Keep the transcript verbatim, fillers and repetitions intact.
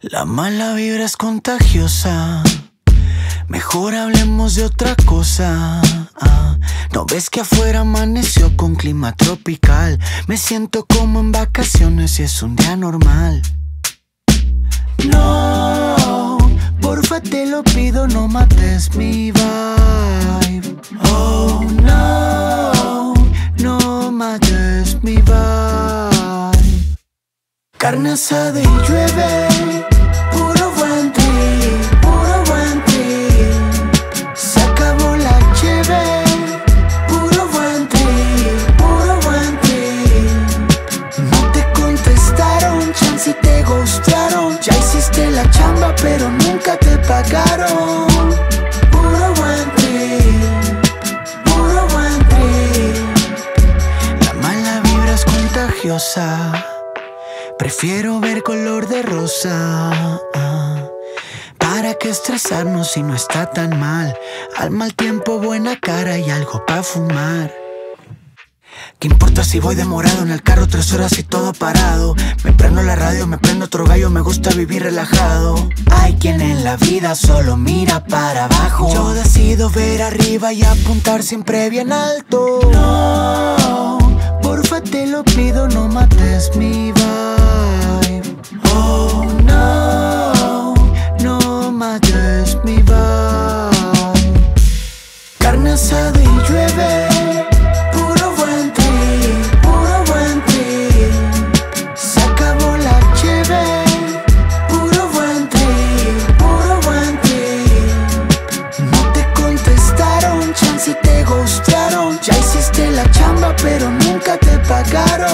La mala vibra es contagiosa. Mejor hablemos de otra cosa. Ah, ¿no ves que afuera amaneció con clima tropical? Me siento como en vacaciones y es un día normal. No, porfa te lo pido, no mates mi vibe. Oh no, no mates mi vibe. Carne asada y llueve, puro buen trip, puro buen trip. Se acabó la cheve, puro buen trip, puro buen trip. No te contestaron, chance y te gustaron. Ya hiciste la chamba pero nunca te pagaron. Puro buen trip, puro buen trip. La mala vibra es contagiosa. Prefiero ver color de rosa. ah, ¿Para qué estresarnos si no está tan mal? Al mal tiempo buena cara y algo pa' fumar. ¿Qué importa si voy demorado en el carro tres horas y todo parado? Me prendo la radio, me prendo otro gallo, me gusta vivir relajado. Hay quien en la vida solo mira para abajo. Yo decido ver arriba y apuntar siempre bien alto. No, porfa te lo pido, no mates mi vibe. Oh no, no mates mi vibe. Carne asada y llueve, puro buen trip, puro buen trip. Se acabó la cheve, puro buen trip, puro buen trip. No te contestaron, chance y te gustaron. Ya hiciste la chamba pero nunca te pagaron.